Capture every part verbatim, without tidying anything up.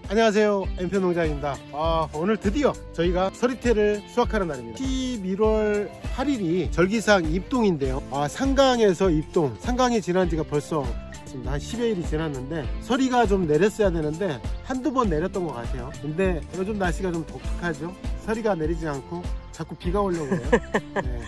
안녕하세요, 엠표농장입니다. 아, 오늘 드디어 저희가 서리태를 수확하는 날입니다. 십일월 팔일이 절기상 입동인데요. 아, 상강에서 입동, 상강이 지난 지가 벌써 한 십여일이 지났는데 서리가 좀 내렸어야 되는데 한두 번 내렸던 것 같아요. 근데 요즘 날씨가 좀 독특하죠. 서리가 내리지 않고 자꾸 비가 오려고 해요. 네.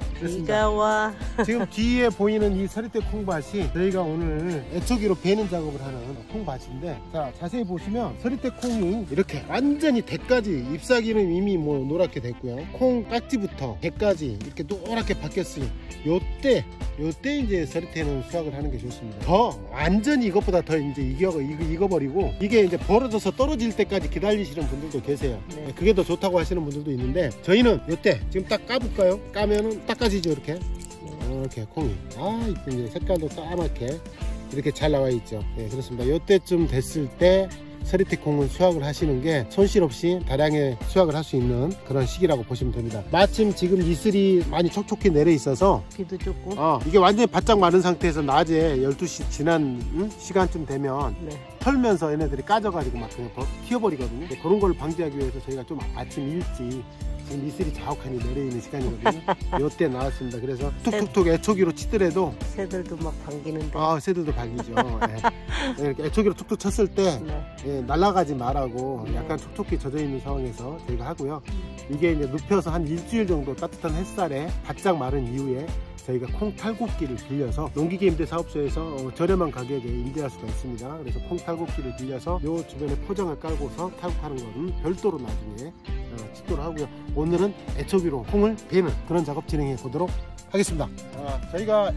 비가 와. 지금 뒤에 보이는 이 서리태 콩밭이 저희가 오늘 애초기로 베는 작업을 하는 콩밭인데, 자 자세히 보시면 서리태 콩이 이렇게 완전히 대까지 잎사귀는 이미 뭐 노랗게 됐고요. 콩 깍지부터 대까지 이렇게 노랗게 바뀌었으니 요때 요때 이제 서리태는 수확을 하는 게 좋습니다. 더 완전히 이것보다 더 이제 익어 익어버리고 이게 이제 벌어져서 떨어질 때까지 기다리시는 분들도 계세요. 네. 그게 더 좋다고 하시는 분들도 있는데, 저희는 요때 지금 딱 까볼까요? 까면은 딱 까지죠. 이렇게 이렇게 콩이 아 이쁜데 색깔도 까맣게 이렇게 잘 나와 있죠. 네, 그렇습니다. 요때쯤 됐을 때 서리태 콩은 수확을 하시는 게 손실 없이 다량의 수확을 할 수 있는 그런 시기라고 보시면 됩니다. 마침 지금 이슬이 많이 촉촉히 내려 있어서 비도 조금 어, 이게 완전히 바짝 마른 상태에서 낮에 열두 시 지난 음? 시간쯤 되면 네. 털면서 얘네들이 까져가지고 막 그냥 튀어버리거든요. 네, 그런 걸 방지하기 위해서 저희가 좀 아침 일찍, 지금 이슬이 자욱하니 내려있는 시간이거든요. 이때 나왔습니다. 그래서 툭툭툭 애초기로 치더라도 새들도 막 반기는데. 아, 새들도 반기죠. 네. 이렇게 애초기로 툭툭 쳤을 때 네. 예, 날아가지 말라고 약간 촉촉히 젖어 있는 상황에서 저희가 하고요. 이게 이제 눕혀서 한 일주일 정도 따뜻한 햇살에 바짝 마른 이후에 저희가 콩 탈곡기를 빌려서 농기계 임대 사업소에서 어, 저렴한 가격에 임대할 수가 있습니다. 그래서 콩 탈곡기를 빌려서 요 주변에 포장을 깔고서 탈곡하는 건 별도로 나중에 어, 찍도록 하고요. 오늘은 애초기로 콩을 베는 그런 작업 진행해 보도록 하겠습니다. 아, 저희가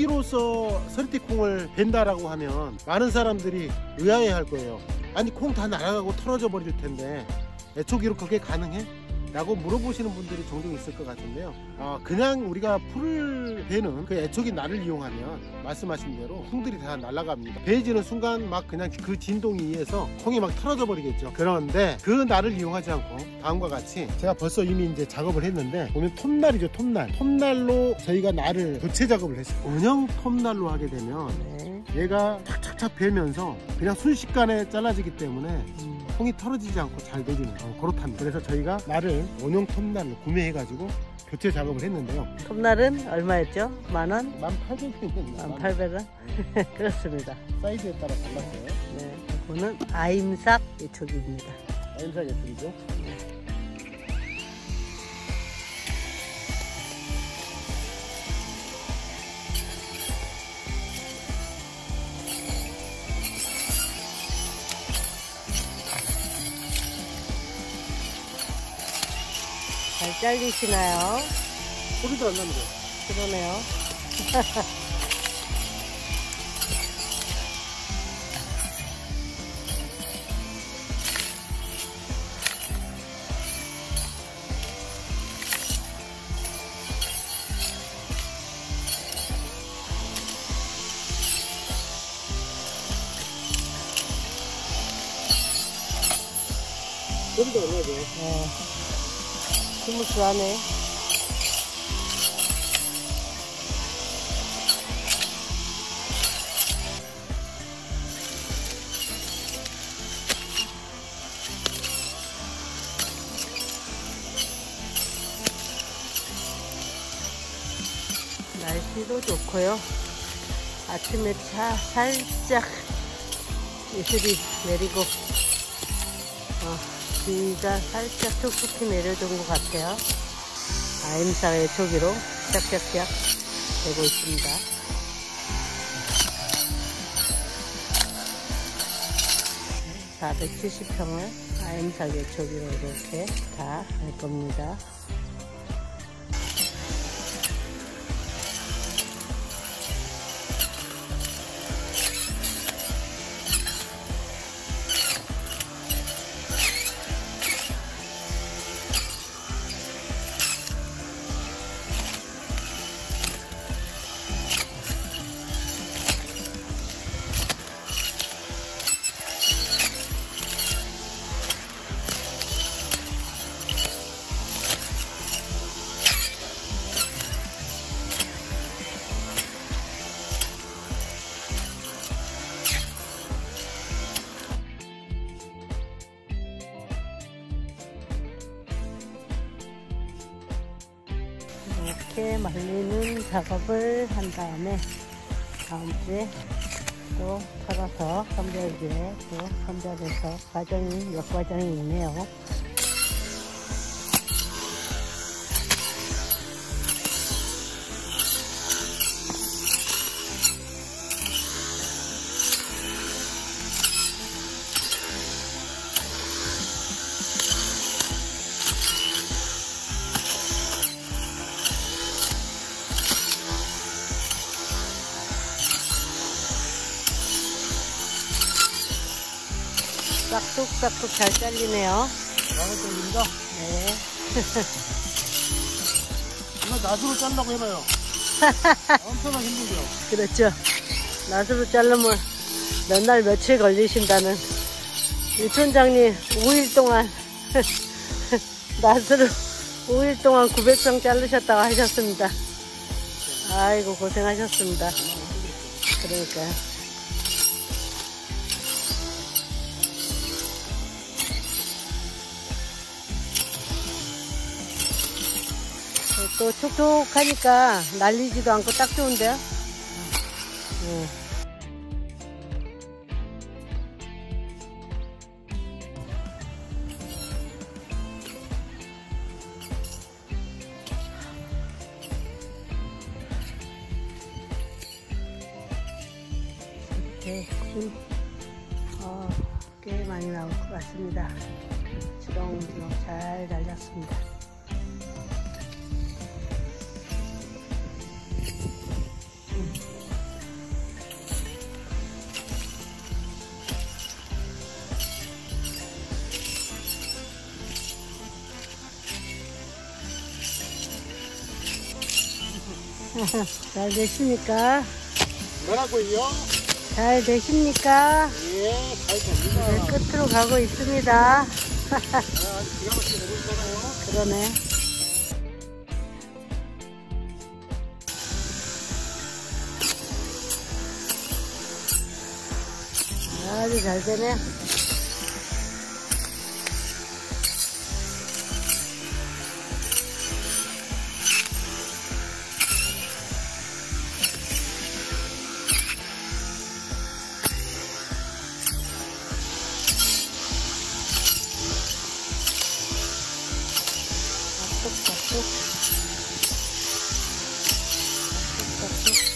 애초기로서 서리태 콩을 벤다라고 하면 많은 사람들이 의아해 할 거예요. 아니, 콩 다 날아가고 털어져 버릴 텐데 애초기로 그게 가능해? 라고 물어보시는 분들이 종종 있을 것 같은데요. 어, 그냥 우리가 풀을 베는 그 애초기 날을 이용하면 말씀하신 대로 콩들이 다 날아갑니다. 베지는 순간 막 그냥 그 진동에 의해서 콩이 막 털어져 버리겠죠. 그런데 그 날을 이용하지 않고 다음과 같이 제가 벌써 이미 이제 작업을 했는데, 보면 톱날이죠. 톱날 톱날로 저희가 날을 교체 작업을 했어요. 원형 톱날로 하게 되면 네. 얘가 착착착 베면서 그냥 순식간에 잘라지기 때문에 음. 콩이 털어지지 않고 잘 되지는 어, 그렇답니다. 그래서 저희가 날을 원형 톱날로 구매해 가지고 교체 작업을 했는데요. 톱날은 얼마였죠? 만원? 만 팔백 원입니다. 만 팔백 원? 그렇습니다. 사이즈에 따라 달랐어요. 네, 이거는 아임삭 애초기입니다. 아임삭 애초기죠. 네. 잘 잘리시나요? 소리도 안 납니다. 그러네요. 소리도 안 나죠. 네. 스무스하네. 날씨도 좋고요. 아침에 차 살짝 이슬이 내리고 어, 비가 살짝 툭툭히 내려준 것 같아요. 아임삭 애초기로 쫙쫙쫙 되고 있습니다. 사백칠십 평을 아임삭 애초기로 이렇게 다 할 겁니다. 이렇게 말리는 작업을 한 다음에 다음 주에 또 털어서 선별기에 또 선별해서 과정이 몇 과정이 있네요. 싹둑싹둑 잘 잘리네요. 나는 잘립니다. 네. 이거 낫으로 잘라고 해봐요. 엄청나게 힘들죠. 그렇죠. 낫으로 자르면 몇 날 며칠 걸리신다는 유촌장님 오 일 동안 낫으로 오 일 동안 구백 성 자르셨다고 하셨습니다. 아이고 고생하셨습니다. 그러니까요. 또 촉촉하니까 날리지도 않고 딱 좋은데요. 음. 이렇게 심, 어, 꽤 많이 나올 것 같습니다. 주렁주렁 잘 날렸습니다. 잘 되십니까? 뭐라고요? 잘 되십니까? 예, 잘 됩니다. 네, 끝으로 가고 있습니다. 아, 아주 기가 막히게 되고 있잖아요. 그러네. 아주 잘 되네. 쏙쏙쏙 쏙쏙쏙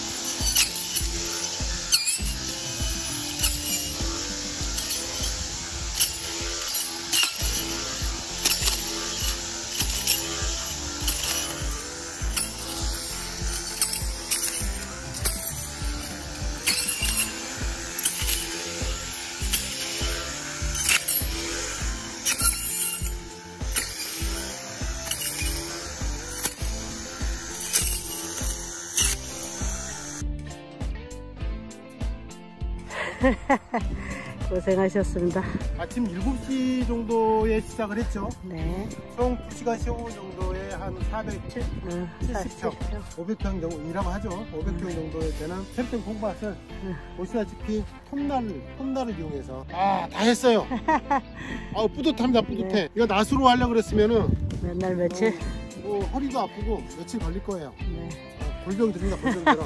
고생하셨습니다. 아침 일곱 시 정도에 시작을 했죠. 네. 총 두 시간 십오 분 정도에 한 사백칠십 평, 오백 평 정도이라고 하죠. 오백 평 정도에 되는 캠핑 콩밭을 응. 보시다시피 톱날을, 톱날을 이용해서 아, 다 했어요. 아, 뿌듯합니다, 뿌듯해. 네. 이거 낫으로 하려고 그랬으면은 몇 날 며칠? 어, 뭐 허리도 아프고 며칠 걸릴 거예요. 네. 어, 골병 듭니다, 골병 들어.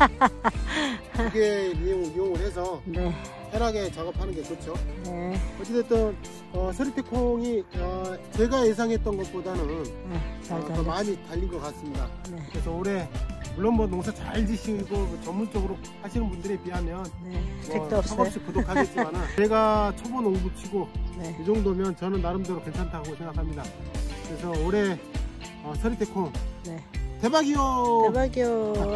이게 이용, 이용을 해서 네. 편하게 작업하는 게 좋죠. 네. 어찌됐든 어, 서리태콩이 어, 제가 예상했던 것보다는 네, 잘 어, 더 많이 달린 것 같습니다. 네. 그래서 올해 물론 뭐 농사 잘 지시고 뭐 전문적으로 하시는 분들에 비하면 네. 뭐 택도 없어요. 턱없이 부족하겠지만 제가 초보 농부치고 네. 이 정도면 저는 나름대로 괜찮다고 생각합니다. 그래서 올해 어, 서리태콩 네. 대박이요. 대박이요.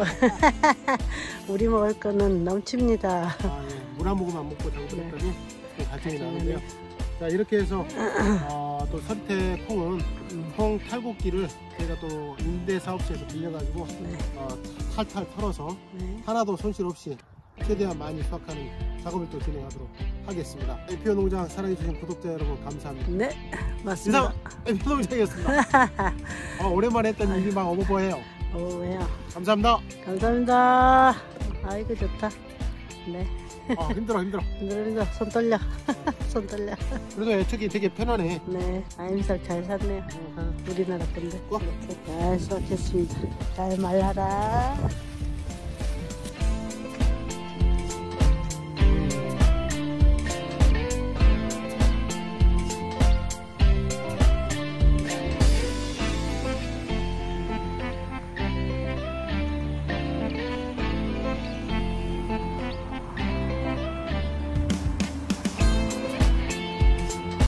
우리 먹을 거는 넘칩니다. 아, 예. 물 한 모금 안 먹고 장수했더니 네. 갈증이 나는데요. 자, 이렇게 해서 어, 또 서리태콩은 음. 콩 탈곡기를 저희가 또 임대사업소에서 빌려가지고 네. 어, 탈탈 털어서 네. 하나도 손실 없이 최대한 많이 수확하는 작업을 또 진행하도록 하겠습니다. 에이피오 농장 사랑해주신 구독자 여러분 감사합니다. 네, 맞습니다. 이상 에이피오 농장이었습니다. 어, 오랜만에 했던 일이 막 어버버해요. 오, 왜요? 감사합니다. 감사합니다. 아이고 좋다. 네. 아, 힘들어 힘들어. 힘들어 힘들어. 손 떨려. 손 떨려. 그래도 애초기 되게 편하네. 네, 아임살 잘 샀네요. 어, 우리나라 건데. 어? 이렇게 잘 썩겠습니다. 잘 말라라.